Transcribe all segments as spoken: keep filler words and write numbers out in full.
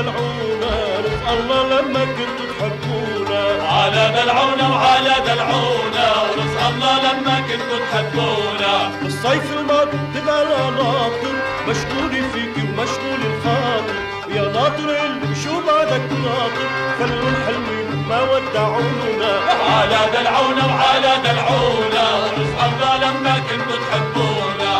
دلعونا رزق الله لما كنتوا تحبونا. على دلعونا وعلى دلعونا ورزق الله لما كنتوا تحبونا. بالصيف الماضي تبقى ناطر مشغول فيكي ومشغول الخاطر، يا ناطر اللي شو بعدك ناطر خلوا الحلوين ما ودعونا. على دلعونا وعلى دلعونا ورزق الله لما كنتوا تحبونا.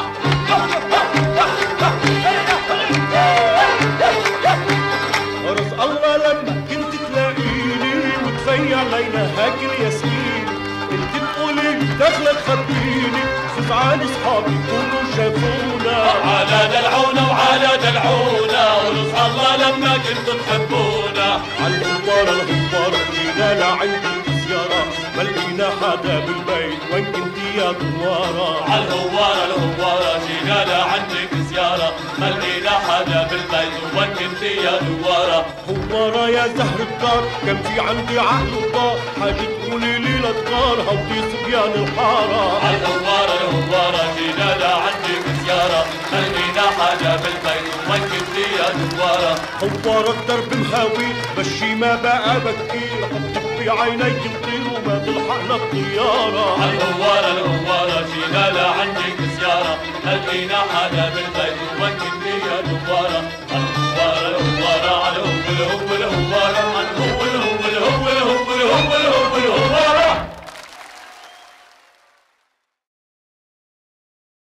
رزق الله لما كنت تلاقيني وتفيع علينا هاك الياسمين، انت تقولي دخلك خبيني سزعان اصحابي يكونوا شافونا. على دلعونا وعلى دلعونا ورزق الله لما كنتوا تحبونا. عالهوارة الهوارة جينا لعندك زيارة ما لقينا حدا بالبيت وين كنتي يا دوارة. عالهوارة الهوارة جينا لعندك زيارة ما لقينا حدا بالبيت وين كنتي يا دوارة. هوارة يا زهر الدار كان في عندي عقل وطار حاجة تقولي لي لتغار هودي صبيان الحارة. عالهوارة الهوارة جينا لعندك زيارة ما لقينا حدا بالبيت وين كنتي يا دوارة. هوارة الدرب مهاوي بشي ما بقى بكير حطك في عيني تطير وما تلحقنا الطيارة. عالهوارة الهوارة جينا لعندك زيارة ما لقينا حدا بالبيت وين كنتي يا دوارة. عالهوارة الهوارة عالهوارة الهوارة